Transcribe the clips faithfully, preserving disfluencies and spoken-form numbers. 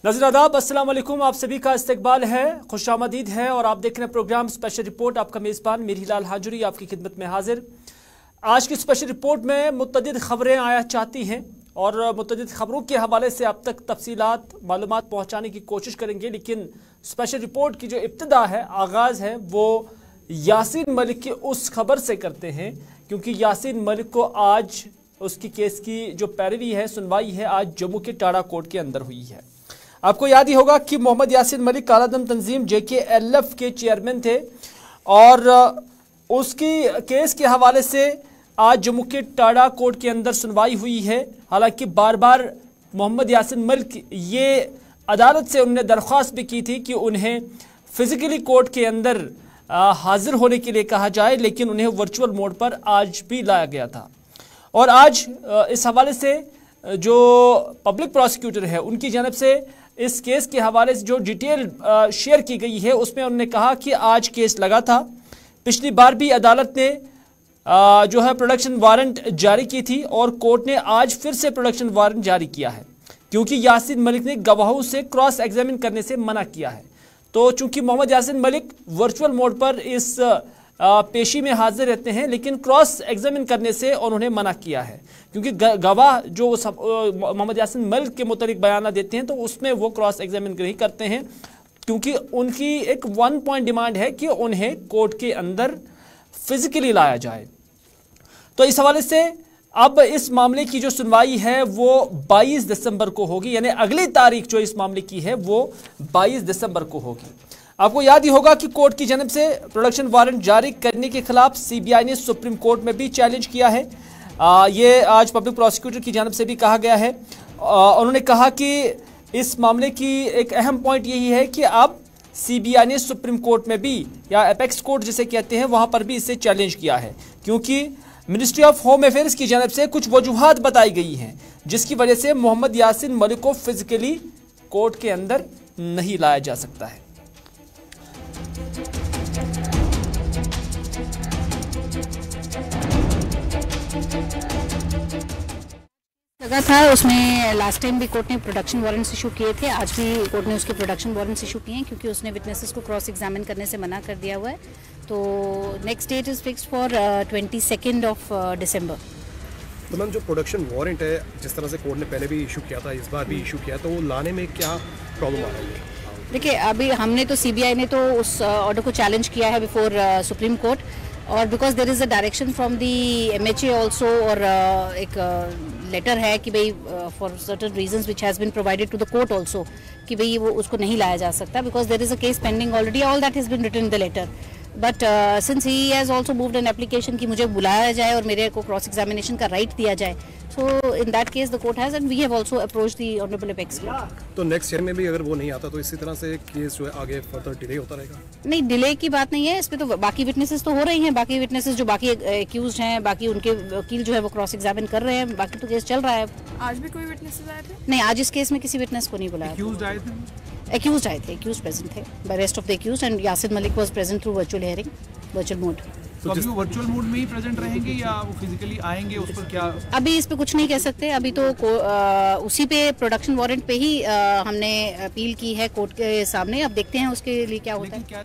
नाज़रीन आदाब, अस्सलाम वालेकुम। आप सभी का इस्तकबाल है, खुशामदीद है और आप देख रहे हैं प्रोग्राम स्पेशल रिपोर्ट। आपका मेज़बान मीर हिलाल हाजुरी आपकी खिदमत में हाजिर। आज की स्पेशल रिपोर्ट में मुतअद्दिद खबरें आया चाहती हैं और मुतअद्दिद खबरों के हवाले से आप तक तफसीलात मालूमात पहुँचाने की कोशिश करेंगे। लेकिन स्पेशल रिपोर्ट की जो इब्तिदा है, आगाज़ है, वो यासीन मलिक की उस खबर से करते हैं, क्योंकि यासीन मलिक को आज उसकी केस की जो पैरवी है, सुनवाई है, आज जम्मू के टाड़ा कोर्ट के अंदर हुई है। आपको याद ही होगा कि मोहम्मद यासीन मलिक कालाधन तंजीम जे के एल एफ के चेयरमैन थे और उसकी केस के हवाले से आज जम्मू के टाड़ा कोर्ट के अंदर सुनवाई हुई है। हालांकि बार बार मोहम्मद यासीन मलिक ये अदालत से उन्होंने दरख्वास्त भी की थी कि उन्हें फिजिकली कोर्ट के अंदर हाजिर होने के लिए कहा जाए, लेकिन उन्हें वर्चुअल मोड पर आज भी लाया गया था। और आज इस हवाले से जो पब्लिक प्रोसिक्यूटर है, उनकी जानब से इस केस के हवाले से जो डिटेल शेयर की गई है, उसमें उन्होंने कहा कि आज केस लगा था। पिछली बार भी अदालत ने जो है प्रोडक्शन वारंट जारी की थी और कोर्ट ने आज फिर से प्रोडक्शन वारंट जारी किया है, क्योंकि यासीन मलिक ने गवाहों से क्रॉस एग्जामिन करने से मना किया है। तो चूंकि मोहम्मद यासीन मलिक वर्चुअल मोड पर इस पेशी में हाजिर रहते हैं, लेकिन क्रॉस एग्जामिन करने से उन्होंने मना किया है, क्योंकि गवाह जो मोहम्मद यासीन मलिक के मुताबिक बयान देते हैं तो उसमें वो क्रॉस एग्जामिन नहीं करते हैं, क्योंकि उनकी एक वन पॉइंट डिमांड है कि उन्हें कोर्ट के अंदर फिजिकली लाया जाए। तो इस हवाले से अब इस मामले की जो सुनवाई है वो बाईस दिसंबर को होगी, यानी अगली तारीख जो इस मामले की है वो बाईस दिसंबर को होगी। आपको याद ही होगा कि कोर्ट की जानब से प्रोडक्शन वारंट जारी करने के खिलाफ सीबीआई ने सुप्रीम कोर्ट में भी चैलेंज किया है। आ, ये आज पब्लिक प्रोसिक्यूटर की जानब से भी कहा गया है। आ, उन्होंने कहा कि इस मामले की एक अहम पॉइंट यही है कि अब सीबीआई ने सुप्रीम कोर्ट में भी, या एपेक्स कोर्ट जिसे कहते हैं, वहां पर भी इसे चैलेंज किया है, क्योंकि मिनिस्ट्री ऑफ होम अफेयर्स की जानब से कुछ वजूहात बताई गई हैं जिसकी वजह से मोहम्मद यासीन मलिक को फिजिकली कोर्ट के अंदर नहीं लाया जा सकता है। लगा था उसमें लास्ट टाइम भी कोर्ट ने प्रोडक्शन वारंट्स इशू किए थे, आज भी कोर्ट ने उसके प्रोडक्शन वारंट्स इशू किए हैं, क्योंकि उसने विटनेसेस को क्रॉस एग्जामिन करने से मना कर दिया हुआ है। तो next date is fixed for twenty second of December. तो मैम, जो प्रोडक्शन वारंट है, जिस तरह से कोर्ट ने पहले भी इशू किया था, इस बार भी इशू किया, तो वो लाने में क्या प्रॉब्लम आ रही है? देखिए, अभी हमने तो सीबीआई ने तो उस ऑर्डर को चैलेंज किया है बिफोर सुप्रीम कोर्ट, और because there is a direction from the MHA also, और uh, एक लेटर uh, है कि भाई for certain reasons which has been provided to the court also कि भाई वो उसको नहीं लाया जा सकता, because there is a case pending already, all that has been written in the letter. But since he has also moved an application कि मुझे बुलाया जाए और मेरे को क्रॉस एग्जामिनेशन का राइट दिया जाए, so in that case the court has and we have also approached the honourable apex court. तो नेक्स्ट ईयर में भी अगर वो नहीं आता तो इसी तरह से केस जो है आगे फर्दर डिले होता रहेगा? नहीं, डिले की बात नहीं है, इस पे तो बाकी विटनेसेस तो हो रही हैं, बाकी विटनेसेस जो बाकी एक्यूज्ड हैं, बाकी उनके वकील जो है वो क्रॉस एग्जामिन कर रहे हैं, बाकी तो केस चल रहा है। आज भी कोई विटनेसेस आए थे? नहीं, आज इस केस में किसी विटनेस को नहीं बुलाया। एक्यूज्ड आए थे? एक्यूज्ड आए थे, एक्यूज्ड प्रेजेंट थे, by rest of the accused, and Yasin Malik was present through virtual hearing, virtual mode. तो अभी वो वर्चुअल मोड में ही प्रेजेंट रहेंगे या वो फिजिकली आएंगे, उस पर क्या? अभी इस पे कुछ नहीं कह सकते, अभी तो आ, उसी पे प्रोडक्शन वारंट पे ही आ, हमने अपील की है कोर्ट के सामने। अब देखते हैं उसके लिए क्या होता है। क्या?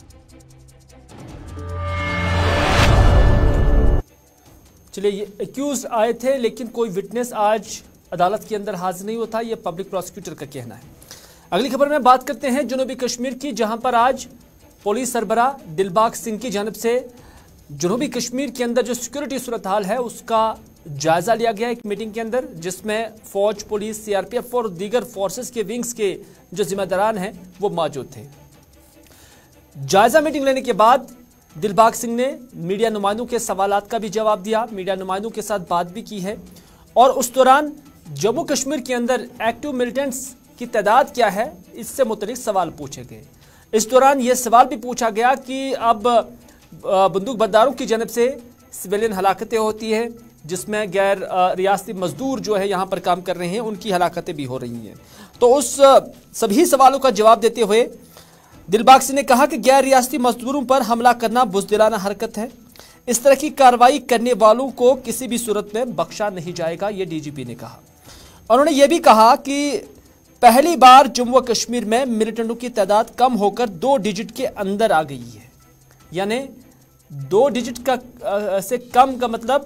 चलिए, ये एक्यूज आए थे लेकिन कोई विटनेस आज अदालत के अंदर हाजिर नहीं होता, ये पब्लिक प्रोसिक्यूटर का कहना है। अगली खबर में बात करते हैं जनूबी कश्मीर की, जहां पर आज पुलिस सरबराह दिलबाग सिंह की जानब से जनूबी कश्मीर के अंदर जो सिक्योरिटी सूरत हाल है उसका जायजा लिया गया एक मीटिंग के अंदर, जिसमें फौज, पुलिस, सीआरपीएफ और दीगर फोर्सेस के विंग्स के जो जिम्मेदारान हैं वो मौजूद थे। जायजा मीटिंग लेने के बाद दिलबाग सिंह ने मीडिया नुमाइंदों के सवालात का भी जवाब दिया, मीडिया नुमाइंदों के साथ बात भी की है, और उस दौरान जम्मू कश्मीर के अंदर एक्टिव मिलिटेंट्स की तादाद क्या है इससे मुतल्लिक सवाल पूछे गए। इस दौरान यह सवाल भी पूछा गया कि अब बंदूक बरदारों की जानब से सिविलियन हलाकतें होती है, जिसमें गैर रियासती मजदूर जो है यहाँ पर काम कर रहे हैं, उनकी हलाकतें भी हो रही हैं। तो उस सभी सवालों का जवाब देते हुए दिलबाग सिंह ने कहा कि गैर रियासती मजदूरों पर हमला करना बुज़दिलाना हरकत है, इस तरह की कार्रवाई करने वालों को किसी भी सूरत में बख्शा नहीं जाएगा, ये डीजीपी ने कहा। उन्होंने ये भी कहा कि पहली बार जम्मू व कश्मीर में मिलिटेंटों की तादाद कम होकर दो डिजिट के अंदर आ गई है। यानी दो डिजिट का आ, से कम का मतलब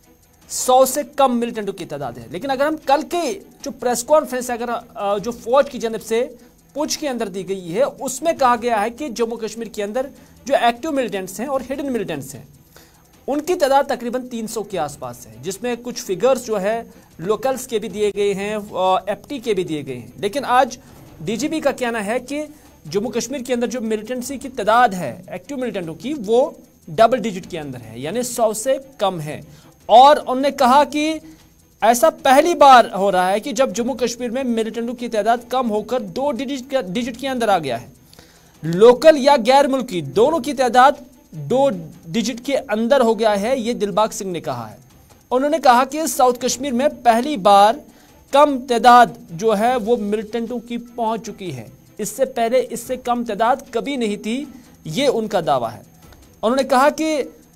सौ से कम मिलिटेंटों की तादाद है। लेकिन अगर हम कल के जो प्रेस कॉन्फ्रेंस अगर आ, जो फौज की जानब से पूछ के अंदर दी गई है, उसमें कहा गया है कि जम्मू कश्मीर के अंदर जो एक्टिव मिलिटेंट्स हैं और हिडन मिलिटेंट्स हैं उनकी तादाद तकरीबन तीन सौ के आसपास है, जिसमें कुछ फिगर्स जो है लोकल्स के भी दिए गए हैं, एफटी के भी दिए गए हैं। लेकिन आज डीजीपी का कहना है कि जम्मू कश्मीर के अंदर जो मिलिटेंसी की तादाद है एक्टिव मिलिटेंटों की वो डबल डिजिट के अंदर है, यानी सौ से कम है। और उन्होंने कहा कि ऐसा पहली बार हो रहा है कि जब जम्मू कश्मीर में मिलिटेंटों की तादाद कम होकर दो डिजिट डिजिट के अंदर आ गया है। लोकल या गैर मुल्की दोनों की तादाद दो डिजिट के अंदर हो गया है, ये दिलबाग सिंह ने कहा है। उन्होंने कहा कि साउथ कश्मीर में पहली बार कम तादाद जो है वो मिलिटेंटों की पहुंच चुकी है। इससे पहले इससे कम तादाद कभी नहीं थी, ये उनका दावा है। उन्होंने कहा कि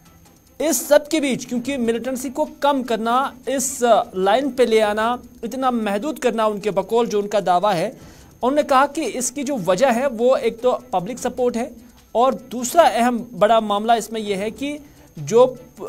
इस सब के बीच क्योंकि मिलिटेंसी को कम करना, इस लाइन पे ले आना, इतना महदूद करना उनके बकौल जो उनका दावा है, उन्होंने कहा कि इसकी जो वजह है वो एक तो पब्लिक सपोर्ट है और दूसरा अहम बड़ा मामला इसमें यह है कि जो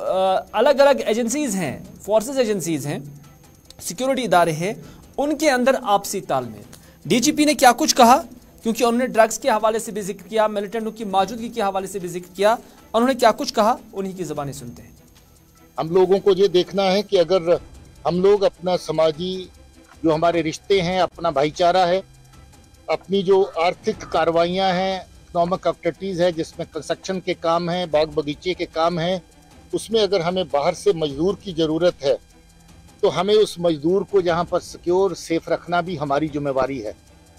अलग अलग एजेंसीज हैं, फोर्सेस एजेंसीज हैं, सिक्योरिटी इदारे हैं, उनके अंदर आपसी तालमेल। डीजीपी ने क्या कुछ कहा, क्योंकि उन्होंने ड्रग्स के हवाले से भी जिक्र किया, मिलिटेंटों की मौजूदगी के हवाले से भी जिक्र किया, उन्होंने क्या कुछ कहा उन्हीं की ज़बानी सुनते हैं। हम लोगों को ये देखना है कि अगर हम लोग अपना समाजी जो हमारे रिश्ते हैं, अपना भाईचारा है, अपनी जो आर्थिक कार्रवाइयाँ हैं, इकोनॉमिक एक्टिविटीज़ है जिसमें कंस्ट्रक्शन के काम हैं, बाग बगीचे के काम हैं, उसमें अगर हमें बाहर से मजदूर की ज़रूरत है तो हमें उस मजदूर को जहाँ पर सिक्योर सेफ रखना भी हमारी जिम्मेवारी है।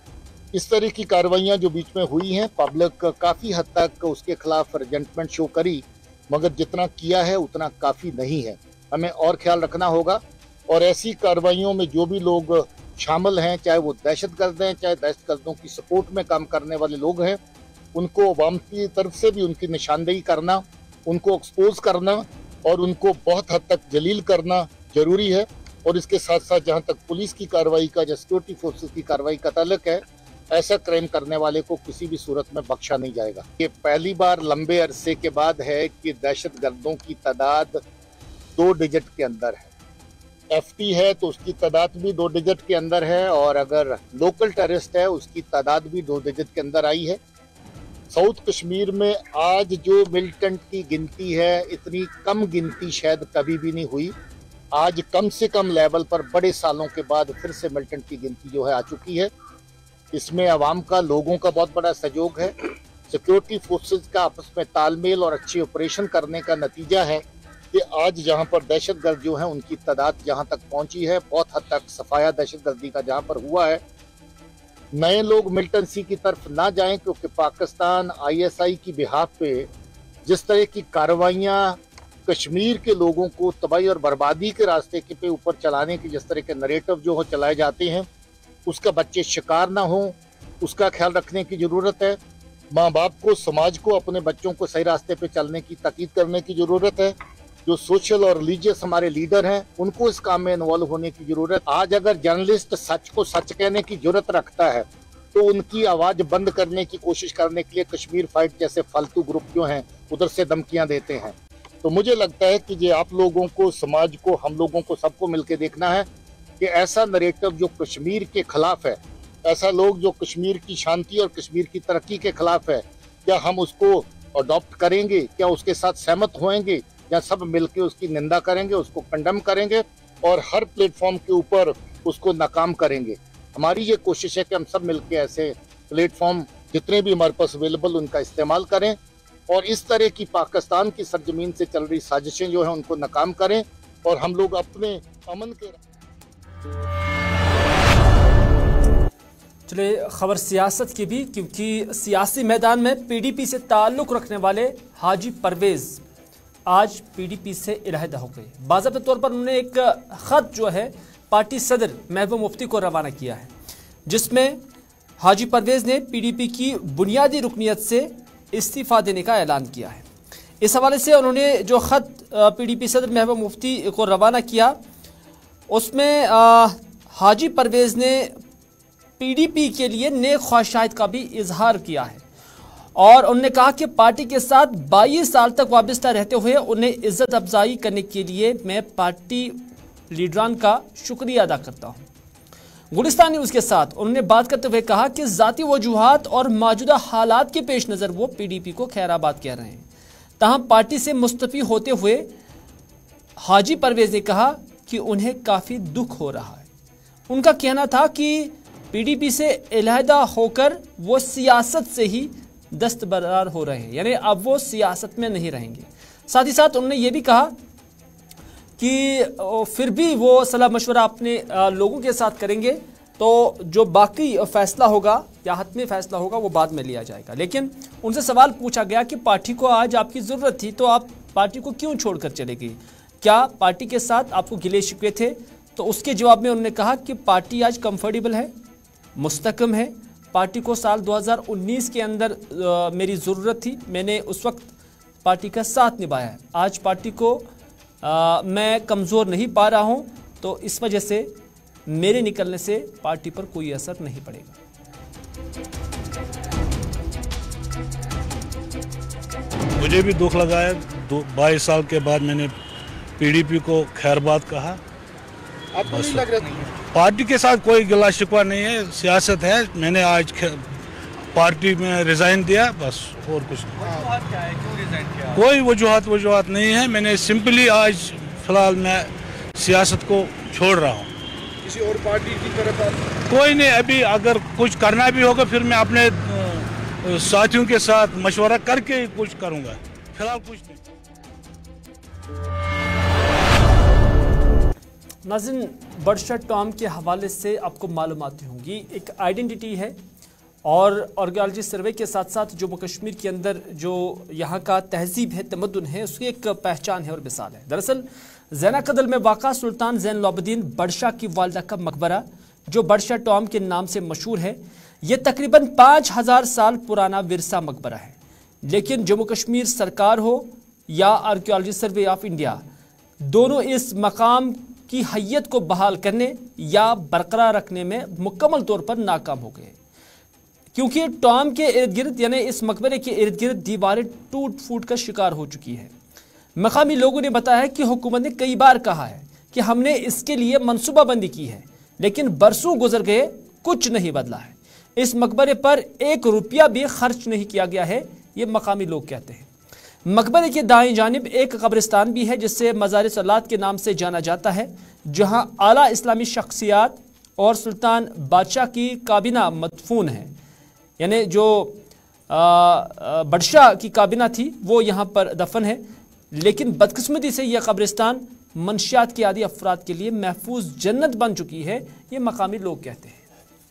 इस तरह की कार्रवाइयाँ जो बीच में हुई हैं, पब्लिक काफ़ी हद तक उसके खिलाफ रिजेंटमेंट शो करी, मगर जितना किया है उतना काफ़ी नहीं है। हमें और ख्याल रखना होगा और ऐसी कार्रवाइयों में जो भी लोग शामिल हैं, चाहे वो दहशतगर्द हैं, चाहे दहशतगर्दों की सपोर्ट में काम करने वाले लोग हैं, उनको अवाम की तरफ से भी उनकी निशानदेही करना, उनको एक्सपोज करना और उनको बहुत हद तक जलील करना जरूरी है। और इसके साथ साथ जहाँ तक पुलिस की कार्रवाई का या सिक्योरिटी फोर्सेस की कार्रवाई का ताल्लुक है, ऐसा क्राइम करने वाले को किसी भी सूरत में बख्शा नहीं जाएगा। ये पहली बार लंबे अरसे के बाद है कि दहशतगर्दों की तादाद दो डिजिट के अंदर है। एफटी है तो उसकी तादाद भी दो डिजिट के अंदर है, और अगर लोकल टेररिस्ट है उसकी तादाद भी दो डिजिट के अंदर आई है। साउथ कश्मीर में आज जो मिलिटेंट की गिनती है, इतनी कम गिनती शायद कभी भी नहीं हुई। आज कम से कम लेवल पर बड़े सालों के बाद फिर से मिलिटेंट की गिनती जो है आ चुकी है। इसमें आवाम का, लोगों का बहुत बड़ा सहयोग है। सिक्योरिटी फोर्सेस का आपस में तालमेल और अच्छे ऑपरेशन करने का नतीजा है कि आज जहां पर दहशतगर्द जो हैं उनकी तादाद जहां तक पहुंची है, बहुत हद तक सफाया दहशतगर्दी का जहां पर हुआ है। नए लोग मिलिटेंसी की तरफ ना जाएं, क्योंकि पाकिस्तान आईएसआई की बिहाफ पे जिस तरह की कार्रवाइयाँ कश्मीर के लोगों को तबाही और बर्बादी के रास्ते के पे ऊपर चलाने के जिस तरह के नरेटिव जो हो चलाए जाते हैं, उसका बच्चे शिकार ना हो, उसका ख्याल रखने की ज़रूरत है। माँ बाप को, समाज को अपने बच्चों को सही रास्ते पे चलने की ताकीद करने की ज़रूरत है। जो सोशल और रिलीजियस हमारे लीडर हैं उनको इस काम में इन्वॉल्व होने की ज़रूरत। आज अगर जर्नलिस्ट सच को सच कहने की ज़रूरत रखता है तो उनकी आवाज़ बंद करने की कोशिश करने के लिए कश्मीर फाइट जैसे फालतू ग्रुप जो हैं उधर से धमकियाँ देते हैं। तो मुझे लगता है कि ये आप लोगों को, समाज को, हम लोगों को, सबको मिलकर देखना है कि ऐसा नरेटिव जो कश्मीर के खिलाफ है, ऐसा लोग जो कश्मीर की शांति और कश्मीर की तरक्की के खिलाफ है, क्या हम उसको अडॉप्ट करेंगे, क्या उसके साथ सहमत होएंगे, या सब मिलके उसकी निंदा करेंगे, उसको कंडेम करेंगे और हर प्लेटफॉर्म के ऊपर उसको नाकाम करेंगे। हमारी ये कोशिश है कि हम सब मिलके ऐसे प्लेटफॉर्म जितने भी हमारे पास अवेलेबल उनका इस्तेमाल करें और इस तरह की पाकिस्तान की सरजमीन से चल रही साजिशें जो हैं उनको नाकाम करें और हम लोग अपने अमन के। चलिए खबर सियासत की भी, क्योंकि सियासी मैदान में पीडीपी से ताल्लुक़ रखने वाले हाजी परवेज़ आज पीडीपी से इलाहिदा हो गए। बाज़ाब्ता तौर पर उन्होंने एक ख़त जो है पार्टी सदर महबूब मुफ्ती को रवाना किया है, जिसमें हाजी परवेज़ ने पीडीपी की बुनियादी रुकनियत से इस्तीफ़ा देने का ऐलान किया है। इस हवाले से उन्होंने जो ख़त पीडीपी सदर महबूब मुफ्ती को रवाना किया, उसमें आ, हाजी परवेज़ ने पीडीपी के लिए नेक ख्वाहिशात का भी इजहार किया है और उन्होंने कहा कि पार्टी के साथ बाईस साल तक वाबस्ता रहते हुए उन्हें इज्जत अफजाई करने के लिए मैं पार्टी लीडरान का शुक्रिया अदा करता हूँ। गुलिस्तान न्यूज़ के साथ उन्होंने बात करते हुए कहा कि ज़ाती वजूहात और मौजूदा हालात के पेश नज़र वो पीडीपी को खैराबाद कह रहे हैं। तहम पार्टी से मुस्तफ़ी होते हुए हाजी परवेज़ ने कहा कि उन्हें काफ़ी दुख हो रहा है। उनका कहना था कि पीडीपी से अलहदा होकर वो सियासत से ही दस्तबरदार हो रहे हैं, यानी अब वो सियासत में नहीं रहेंगे। साथ ही साथ उन्होंने ये भी कहा कि फिर भी वो सलाह मशवरा अपने लोगों के साथ करेंगे, तो जो बाकी फैसला होगा या हतमी फैसला होगा वो बाद में लिया जाएगा। लेकिन उनसे सवाल पूछा गया कि पार्टी को आज आपकी ज़रूरत थी तो आप पार्टी को क्यों छोड़कर चले गए, क्या पार्टी के साथ आपको गिले शिकवे थे? तो उसके जवाब में उन्होंने कहा कि पार्टी आज कंफर्टेबल है, मुस्तकम है। पार्टी को साल दो हज़ार उन्नीस के अंदर आ, मेरी ज़रूरत थी, मैंने उस वक्त पार्टी का साथ निभाया है। आज पार्टी को आ, मैं कमज़ोर नहीं पा रहा हूं, तो इस वजह से मेरे निकलने से पार्टी पर कोई असर नहीं पड़ेगा। मुझे भी दुख लगा है, दो बाईस साल के बाद मैंने पीडीपी को खैरबाद कहा। आपको नहीं लग रहा था? पार्टी के साथ कोई गिला शिकवा नहीं है, सियासत है। मैंने आज पार्टी में रिजाइन दिया, बस और कुछ नहीं। क्या है, क्यों रिजाइन किया? कोई वजूहत वजूहत नहीं है। मैंने सिंपली आज फिलहाल मैं सियासत को छोड़ रहा हूँ। किसी और पार्टी की तरफ आप? कोई नहीं, अभी अगर कुछ करना भी होगा फिर मैं अपने साथियों के साथ मशवरा करके कुछ करूँगा, फिलहाल कुछ नहीं। नाज़रीन, बर्डशट टॉम के हवाले से आपको मालूमात होंगी, एक आइडेंटिटी है और आर्कियोलॉजी सर्वे के साथ साथ जम्मू कश्मीर के अंदर जो यहाँ का तहजीब है, तमद्दुन है, उसकी एक पहचान है और मिसाल है। दरअसल ज़ैना कदल में वाक़ा सुल्तान ज़ैनुल आबिदीन बडशाह की वालिदा का मकबरा जो बर्डशट टॉम के नाम से मशहूर है, ये तकरीबन पाँच हज़ार साल पुराना विरसा मकबरा है। लेकिन जम्मू कश्मीर सरकार हो या आर्कियोलॉजी सर्वे ऑफ इंडिया, दोनों इस मकाम की हैयत को बहाल करने या बरकरार रखने में मुकम्मल तौर पर नाकाम हो गए, क्योंकि टॉम के इर्द गिर्द यानी इस मकबरे के इर्द गिर्द दीवारें टूट फूट का शिकार हो चुकी है। मकामी लोगों ने बताया कि हुकूमत ने कई बार कहा है कि हमने इसके लिए मनसूबाबंदी की है, लेकिन बरसों गुजर गए, कुछ नहीं बदला है। इस मकबरे पर एक रुपया भी खर्च नहीं किया गया है, ये मकामी लोग कहते हैं। मकबरे के दाएं जानिब एक कब्रिस्तान भी है जिसे मज़ार सलात के नाम से जाना जाता है, जहां आला इस्लामी शख्सियात और सुल्तान बादशाह की काबिना मदफून है। यानी जो बडशाह की काबिना थी वो यहाँ पर दफन है, लेकिन बदकिस्मती से यह कब्रिस्तान मंशियात के आदि अफराद के लिए महफूज जन्नत बन चुकी है, ये मकामी लोग कहते हैं।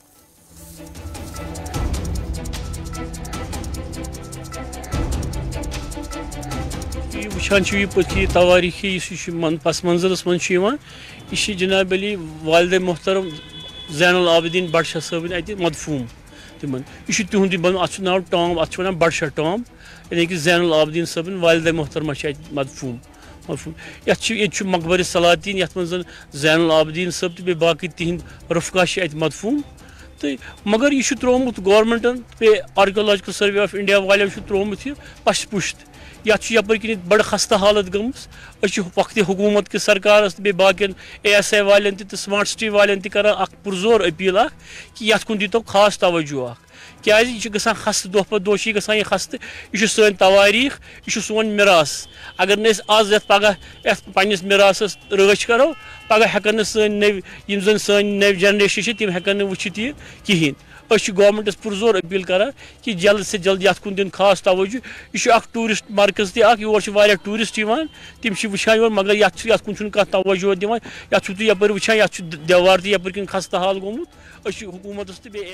वुचान पे तवारीखी पस मंजरस मन यह जनाब अली वालिद मोहतरम ज़ैनुल आबिदीन बडशाह साहब अत मदफून तिमन यह तिहुंद अत नाव टॉम अत वन बडशाह टॉम यानी कि ज़ैनुल आबिदीन साहब वालिद मोहतरमा मदफून मदफून ये मकबर सलातीन ये मन ज़ैनुल आबिदीन साहब तो बाकी तिहद रफका अत मदफून तो मगर यह त्रोमुत गवर्नमेंटन पे आर्कियोलॉजिकल सर्वे ऑफ इंडिया वाले त्रोमुत यह पश पुश्त यपर कि बड़ खस्ता हालत गम वक्त हुकूमत कि सरकार बे बाकियन ए एस आई वाले तो स्मार्ट सिटी वाले कर पुरजोर अपील कि ये कुन दीतो खास तवज्जो क्या यह ग खस्त दो पे दो यह खस्त यह सन तवारीख यह सोन मिरास अगर न आज पगह पन्नस मिरासस रच करो पगह हेकन सन नव यम जन सन नव जनरेशन तम हेकन वुचित यह कहें। गवर्नमेंटस पुरजोर अपील कर कि जल्द से जल्द ये कुन दिन खास तवज्जो यह टूरिस्ट मरकज तोर टूरिस्ट तम वुचान मगर ये कुन कह तवज्जो दिवान ये यपर वुचान ये देवार तपर किन खस्ता हाल गोमुत हुकूमत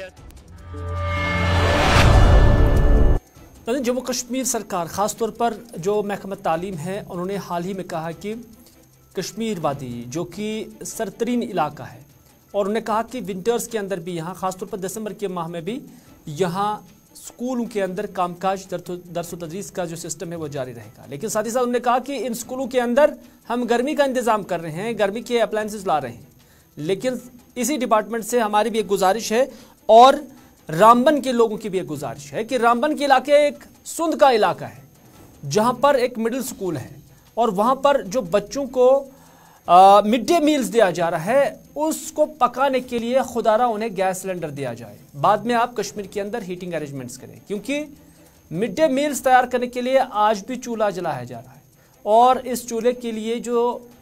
तो जम्मू कश्मीर सरकार ख़ास तौर पर जो महकमा तालीम है, उन्होंने हाल ही में कहा कि कश्मीर वादी जो कि सरतरीन इलाका है, और उन्होंने कहा कि विंटर्स के अंदर भी यहाँ ख़ासतौर पर दिसंबर के माह में भी यहाँ स्कूलों के अंदर कामकाज दरस व तदरीस का जो सिस्टम है वो जारी रहेगा। लेकिन साथ ही साथ उन्होंने कहा कि इन स्कूलों के अंदर हम गर्मी का इंतज़ाम कर रहे हैं, गर्मी के अप्लायंसेस ला रहे हैं, लेकिन इसी डिपार्टमेंट से हमारी भी एक गुजारिश है, और रामबन के लोगों की भी एक गुजारिश है कि रामबन के इलाके एक सुंद का इलाका है जहां पर एक मिडिल स्कूल है और वहां पर जो बच्चों को मिड डे मील्स दिया जा रहा है उसको पकाने के लिए खुदारा उन्हें गैस सिलेंडर दिया जाए, बाद में आप कश्मीर के अंदर हीटिंग अरेंजमेंट्स करें, क्योंकि मिड डे मील्स तैयार करने के लिए आज भी चूल्हा जलाया जा रहा है और इस चूल्हे के लिए जो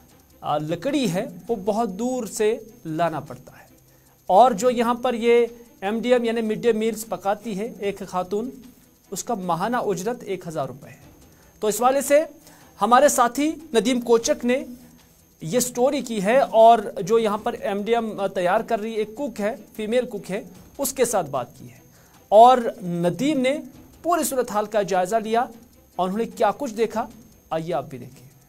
लकड़ी है वो बहुत दूर से लाना पड़ता है। और जो यहाँ पर ये एम डी एम यानी मिड डे मील्स पकाती है एक खातून, उसका माहाना उजरत एक हज़ार रुपये है। तो इस वाले से हमारे साथी नदीम कोचक ने ये स्टोरी की है और जो यहाँ पर एम डी एम तैयार कर रही एक कुक है, फीमेल कुक है, उसके साथ बात की है और नदीम ने पूरी सूरत हाल का जायजा लिया और उन्होंने क्या कुछ देखा, आइए आप भी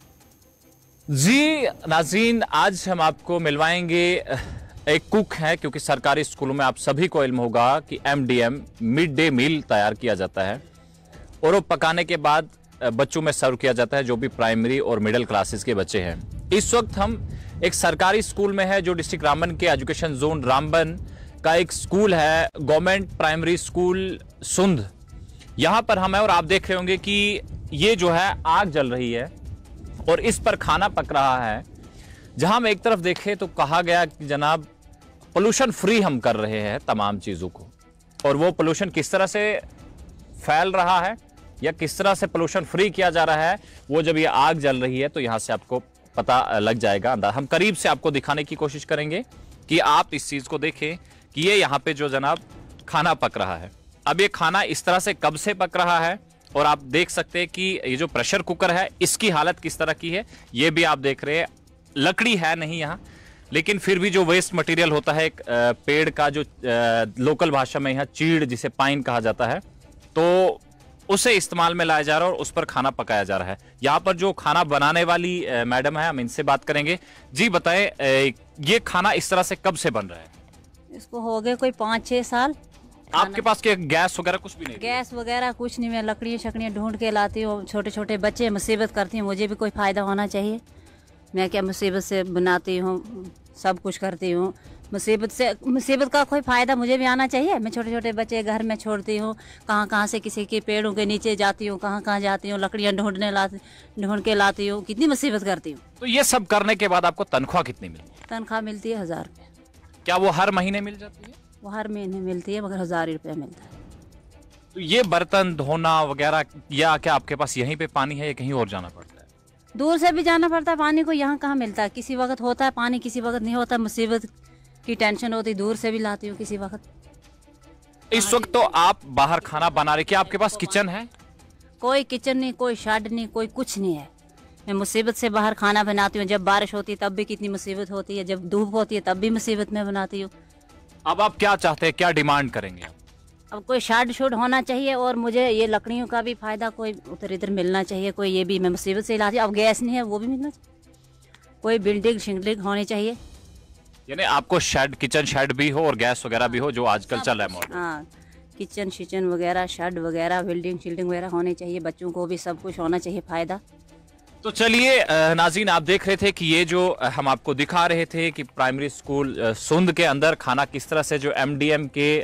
देखिए। जी नाज़रीन, आज हम आपको मिलवाएंगे एक कुक है, क्योंकि सरकारी स्कूलों में आप सभी को इल्म होगा कि M D M mid day meal तैयार किया जाता है और वो पकाने के बाद बच्चों में सर्व किया जाता है जो भी प्राइमरी और मिडिल क्लासेस के बच्चे हैं। इस वक्त हम एक सरकारी स्कूल में है जो डिस्ट्रिक्ट रामबन के एजुकेशन जोन रामबन का एक स्कूल है, गवर्नमेंट प्राइमरी स्कूल सुंद। यहाँ पर हम हैं और आप देख रहे होंगे कि ये जो है आग जल रही है और इस पर खाना पक रहा है। जहां हम एक तरफ देखें तो कहा गया कि जनाब पोल्यूशन फ्री हम कर रहे हैं तमाम चीज़ों को, और वो पोल्यूशन किस तरह से फैल रहा है या किस तरह से पोल्यूशन फ्री किया जा रहा है वो जब ये आग जल रही है तो यहाँ से आपको पता लग जाएगा। हम करीब से आपको दिखाने की कोशिश करेंगे कि आप इस चीज़ को देखें कि ये यहाँ पे जो जनाब खाना पक रहा है, अब ये खाना इस तरह से कब से पक रहा है और आप देख सकते हैं कि ये जो प्रेशर कुकर है इसकी हालत किस तरह की है, ये भी आप देख रहे हैं। लकड़ी है नहीं यहाँ, लेकिन फिर भी जो वेस्ट मटेरियल होता है एक पेड़ का, जो लोकल भाषा में यहाँ चीड़ जिसे पाइन कहा जाता है, तो उसे इस्तेमाल में लाया जा रहा है और उस पर खाना पकाया जा रहा है। यहाँ पर जो खाना बनाने वाली मैडम है, हम इनसे बात करेंगे। जी बताएं, ये खाना इस तरह से कब से बन रहा है? इसको हो गए कोई पाँच छः साल। आपके पास क्या गैस वगैरह कुछ भी नहीं? गैस वगैरह कुछ नहीं, मैं लकड़ियाँ शकड़ियाँ ढूंढ के लाती हूँ। छोटे छोटे बच्चे मुसीबत करती हूँ, मुझे भी कोई फ़ायदा होना चाहिए। मैं क्या मुसीबत से बनाती हूँ, सब कुछ करती हूँ, मुसीबत से मुसीबत का कोई फ़ायदा मुझे भी आना चाहिए। मैं छोटे छोटे बच्चे घर में छोड़ती हूँ, कहाँ कहाँ से किसी के पेड़ों के नीचे जाती हूँ, कहाँ कहाँ जाती हूँ, लकड़ियाँ ढूंढने लाती ढूंढ के लाती हूँ, कितनी मुसीबत करती हूँ। तो ये सब करने के बाद आपको तनख्वाह कितनी मिलती है? तनख्वाह मिलती है हज़ार रुपये। क्या वो हर महीने मिल जाती है? वो हर महीने मिलती है, मगर हज़ार रुपये मिलता है। तो ये बर्तन धोना वगैरह, या क्या आपके पास यहीं पे पानी है या कहीं और जाना पड़ता है? दूर से भी जाना पड़ता है पानी को, यहाँ कहाँ मिलता है। किसी वक्त होता है पानी, किसी वक्त नहीं होता। मुसीबत की टेंशन होती, दूर से भी लाती हूँ किसी वक्त। इस वक्त तो आप बाहर खाना बना रहे, क्या आपके पास किचन है? कोई किचन नहीं, कोई शेड नहीं, कोई कुछ नहीं है। मैं मुसीबत से बाहर खाना बनाती हूँ। जब बारिश होती है तब भी कितनी मुसीबत होती है, जब धूप होती है तब भी मुसीबत में बनाती हूँ। अब आप क्या चाहते हैं, क्या डिमांड करेंगे आप? अब कोई शेड शुड होना चाहिए और मुझे ये लकड़ियों का भी फायदा कोई उधर इधर मिलना चाहिए। कोई ये भी, मैं मुसीबत से लाती हूँ। अब गैस नहीं है, वो भी मिलना चाहिए। कोई बिल्डिंग शिंगलिंग होनी चाहिए, यानी आपको शेड, किचन शेड भी हो और गैस वगैरह भी हो, जो आजकल चल रहा है मॉडल। हाँ, किचन शिचन वगैरह, शेड वगैरह, बिल्डिंग शिल्डिंग वगैरह होनी चाहिए। बच्चों को भी सब कुछ होना चाहिए फ़ायदा। तो चलिए नाज़रीन, आप देख रहे थे कि ये जो हम आपको दिखा रहे थे कि प्राइमरी स्कूल सुंद के अंदर खाना किस तरह से, जो एम डी एम के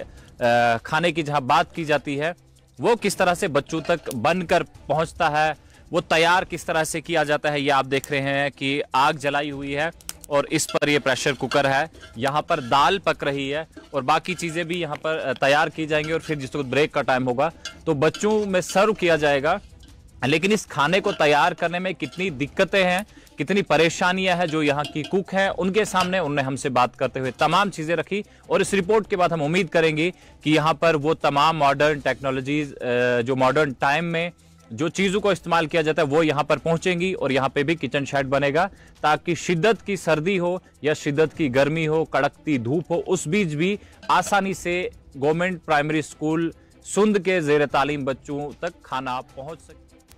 खाने की जहां बात की जाती है, वो किस तरह से बच्चों तक बनकर पहुंचता है, वो तैयार किस तरह से किया जाता है। ये आप देख रहे हैं कि आग जलाई हुई है और इस पर ये प्रेशर कुकर है, यहाँ पर दाल पक रही है और बाकी चीज़ें भी यहाँ पर तैयार की जाएंगी और फिर जिस वक्त ब्रेक का टाइम होगा तो बच्चों में सर्व किया जाएगा। लेकिन इस खाने को तैयार करने में कितनी दिक्कतें हैं, कितनी परेशानियां हैं, जो यहाँ की कुक हैं उनके सामने उन्होंने हमसे बात करते हुए तमाम चीज़ें रखी। और इस रिपोर्ट के बाद हम उम्मीद करेंगे कि यहाँ पर वो तमाम मॉडर्न टेक्नोलॉजीज, जो मॉडर्न टाइम में जो चीज़ों को इस्तेमाल किया जाता है वो यहाँ पर पहुँचेंगी और यहाँ पे भी किचन शेड बनेगा, ताकि शिद्दत की सर्दी हो या शिद्दत की गर्मी हो, कड़कती धूप हो, उस बीच भी आसानी से गवर्नमेंट प्राइमरी स्कूल सुंद के ज़ेर तालीम बच्चों तक खाना पहुँच सके।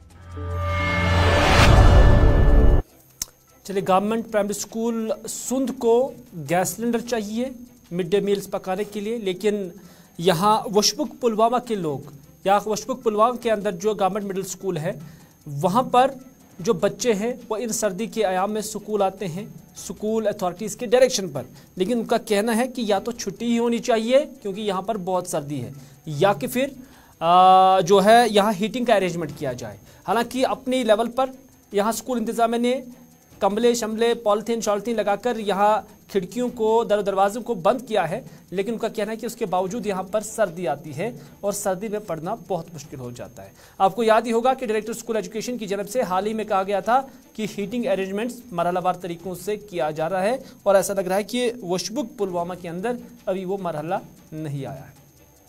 चलिए, गवर्नमेंट प्राइमरी स्कूल सुंद को गैस सिलेंडर चाहिए मिड डे मील्स पकाने के लिए, लेकिन यहाँ वशपुक पुलवामा के लोग, या वशपुक पुलवामा के अंदर जो गवर्नमेंट मिडिल स्कूल है वहाँ पर जो बच्चे हैं वो इन सर्दी के आयाम में स्कूल आते हैं स्कूल अथॉरिटीज़ के डायरेक्शन पर, लेकिन उनका कहना है कि या तो छुट्टी ही होनी चाहिए क्योंकि यहाँ पर बहुत सर्दी है, या कि फिर आ, जो है यहाँ हीटिंग का अरेंजमेंट किया जाए। हालांकि अपनी लेवल पर यहाँ स्कूल इंतज़ामिया ने कम्बले शमले पॉलिथीन शॉलिथीन लगाकर यहाँ खिड़कियों को दर दरवाज़ों को बंद किया है, लेकिन उनका कहना है कि उसके बावजूद यहाँ पर सर्दी आती है और सर्दी में पढ़ना बहुत मुश्किल हो जाता है। आपको याद ही होगा कि डायरेक्टर स्कूल एजुकेशन की जानब से हाल ही में कहा गया था कि हीटिंग अरेंजमेंट्स मरहलावार तरीक़ों से किया जा रहा है और ऐसा लग रहा है कि वशबुक पुलवामा के अंदर अभी वो मरहला नहीं आया है।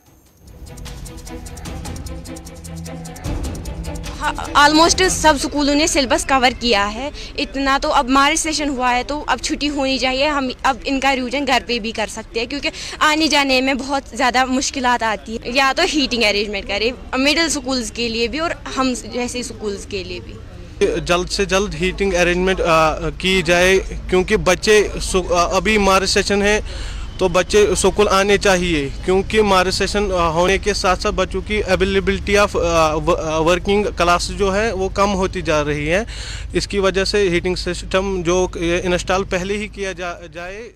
ऑलमोस्ट सब स्कूलों ने सिलेबस कवर किया है, इतना तो अब मार्च सेशन हुआ है तो अब छुट्टी होनी चाहिए। हम अब इनका रिवीजन घर पे भी कर सकते हैं क्योंकि आने जाने में बहुत ज़्यादा मुश्किलात आती है। या तो हीटिंग अरेंजमेंट करें मिडिल स्कूल्स के लिए भी और हम जैसे स्कूल्स के लिए भी। जल्द से जल्द हीटिंग अरेंजमेंट की जाए क्योंकि बच्चे अभी मार्च सेशन है तो बच्चे स्कूल आने चाहिए, क्योंकि मार्च सेशन होने के साथ साथ बच्चों की अवेलेबिलिटी ऑफ वर्किंग क्लास जो है वो कम होती जा रही है। इसकी वजह से हीटिंग सिस्टम जो इंस्टॉल पहले ही किया जा, जाए।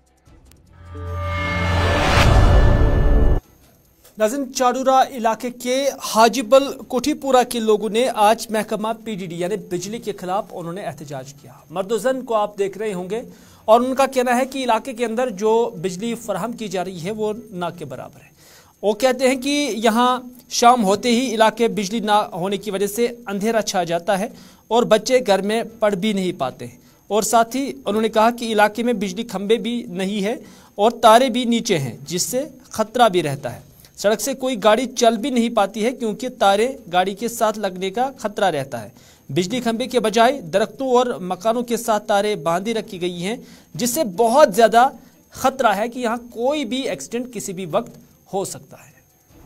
नाज़रीन, चाडूरा इलाके के हाजीबल कोठीपुरा के लोगों ने आज महकमा पीडीडी यानी बिजली के खिलाफ उन्होंने एहतजाज किया। मर्दोजन को आप देख रहे होंगे और उनका कहना है कि इलाके के अंदर जो बिजली फराहम की जा रही है वो ना के बराबर है। वो कहते हैं कि यहाँ शाम होते ही इलाके बिजली ना होने की वजह से अंधेरा छा जाता है और बच्चे घर में पढ़ भी नहीं पाते हैं। और साथ ही उन्होंने कहा कि इलाके में बिजली खंभे भी नहीं है और तारे भी नीचे हैं, जिससे खतरा भी रहता है। सड़क से कोई गाड़ी चल भी नहीं पाती है क्योंकि तारे गाड़ी के साथ लगने का खतरा रहता है। बिजली खंभे के बजाय दरख्तों और मकानों के साथ तारे बांधी रखी गई हैं, जिससे बहुत ज़्यादा खतरा है कि यहाँ कोई भी एक्सीडेंट किसी भी वक्त हो सकता है।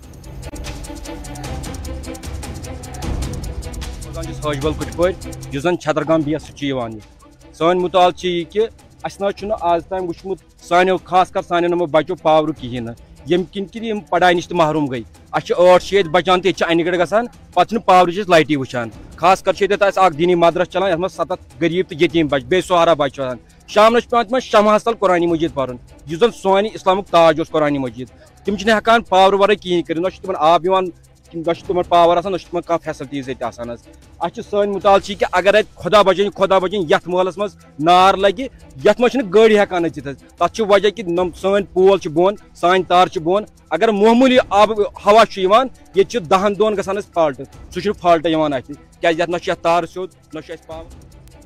छतरगाम बेस सान मुताल कि आज ताम वुचमुत सानो खास कर सान बचो पावर कहें यम किन कि पढ़ाई नश महरूम गई। अठ शीत बचान तो अनगढ़ गसान पे पावर लाइटी वुचान। खास कर दीनी मदरस चलान ये सतत गरीब तो यतीम बच बे सहारा बच शाम पे शम हसल कुरान मजीद पढ़ जो सोन इस्लामुक ताज कुरान मजीद। तम हेकान पावर वर कहें कर न तम आब न तम पावर आसान न कह फैसलटीज आसान। अत सान मुताल कि अगर खुदा बचन खुदा बचन ये महलस मज नार लगे ये मज गाड़ी हेकान नचित तथ वजह कि सान पोल बोन सान तार बोन। अगर मामूली आब हवा ये दहन दोन गसान फॉल्ट सह फॉल्ट क्या न तार सोद न पावर।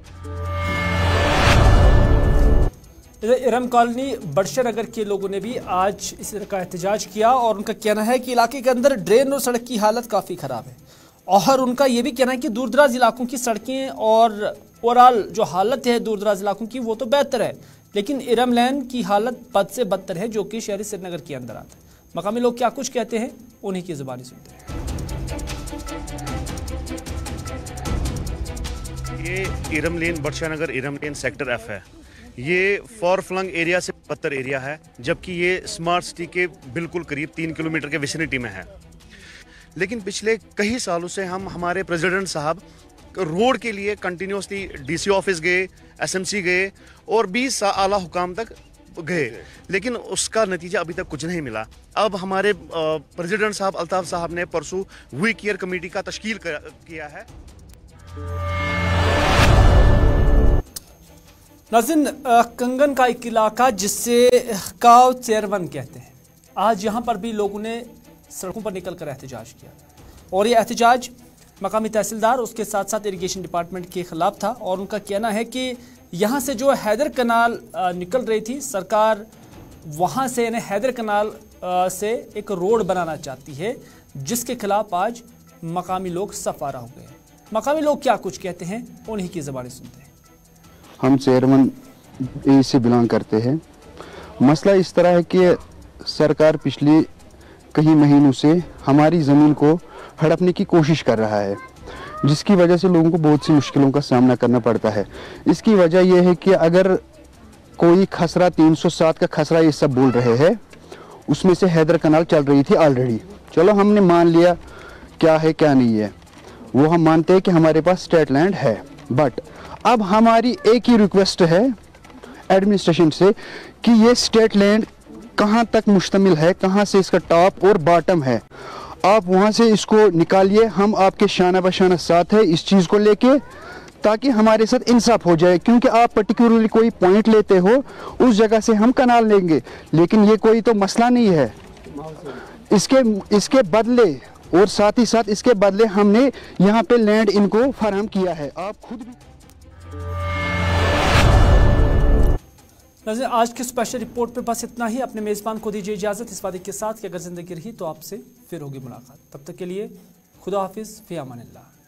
इरम कॉलोनी बड़शा नगर के लोगों ने भी आज इस तरह का एहतजाज किया और उनका कहना है कि इलाके के अंदर ड्रेन और सड़क की हालत काफ़ी ख़राब है। और उनका ये भी कहना है कि दूर दराज इलाकों की सड़कें और ओवरऑल जो हालत है दूर दराज इलाकों की वो तो बेहतर है, लेकिन इरम लैन की हालत बद से बदतर है जो कि शहरी श्रीनगर के अंदर आता है। मकामी लोग क्या कुछ कहते हैं उन्हीं की ज़ुबानी सुनते हैं। ये Iram lane Budshah Nagar Iram lane sector F है। ये फॉर फ्लंग एरिया से बदतर एरिया है, जबकि ये स्मार्ट सिटी के बिल्कुल करीब तीन किलोमीटर के विसिनिटी में है। लेकिन पिछले कई सालों से हम हमारे प्रेसिडेंट साहब रोड के लिए कंटिन्यूसली डीसी ऑफिस गए, एसएमसी गए और बीस आला हुकाम तक गए, लेकिन उसका नतीजा अभी तक कुछ नहीं मिला। अब हमारे प्रेसिडेंट साहब अल्ताफ साहब ने परसों वी केयर कमेटी का तश्कील किया है। नाज़रीन, कंगन का एक इलाका जिससे काव चेयरवन कहते हैं, आज यहाँ पर भी लोगों ने सड़कों पर निकल कर एहतजाज किया और ये एहतजाज मकामी तहसीलदार उसके साथ साथ इरिगेशन डिपार्टमेंट के ख़िलाफ़ था। और उनका कहना है कि यहाँ से जो हैदर कनाल निकल रही थी, सरकार वहाँ से यानी हैदर कनाल से एक रोड बनाना चाहती है, जिसके खिलाफ आज मकामी लोग सफारा हो गए। मकामी लोग क्या कुछ कहते हैं उन्हीं की ज़बानी सुनते हैं। हम चेयरमैन ए से बिलोंग करते हैं। मसला इस तरह है कि सरकार पिछले कई महीनों से हमारी ज़मीन को हड़पने की कोशिश कर रहा है, जिसकी वजह से लोगों को बहुत सी मुश्किलों का सामना करना पड़ता है। इसकी वजह यह है कि अगर कोई खसरा तीन सौ सात का खसरा ये सब बोल रहे हैं, उसमें से हैदर कनाल चल रही थी ऑलरेडी। चलो हमने मान लिया क्या है क्या नहीं है, वो हम मानते हैं कि हमारे पास स्टेट लैंड है, बट अब हमारी एक ही रिक्वेस्ट है एडमिनिस्ट्रेशन से कि ये स्टेट लैंड कहाँ तक मुश्तमिल है, कहाँ से इसका टॉप और बॉटम है, आप वहाँ से इसको निकालिए। हम आपके शाना बशाना साथ है इस चीज़ को लेके, ताकि हमारे साथ इंसाफ हो जाए। क्योंकि आप पर्टिकुलरली कोई पॉइंट लेते हो, उस जगह से हम कनाल लेंगे, लेकिन ये कोई तो मसला नहीं है। इसके इसके बदले और साथ ही साथ इसके बदले हमने यहाँ पे लैंड इनको फराहम किया है। आप खुद भी नज़र आज की स्पेशल रिपोर्ट पे बस इतना ही। अपने मेज़बान को दीजिए इजाज़त इस वादे के साथ कि अगर ज़िंदगी रही तो आपसे फिर होगी मुलाकात। तब तक के लिए खुदा हाफिज़, फ़ी अमानिल्लाह।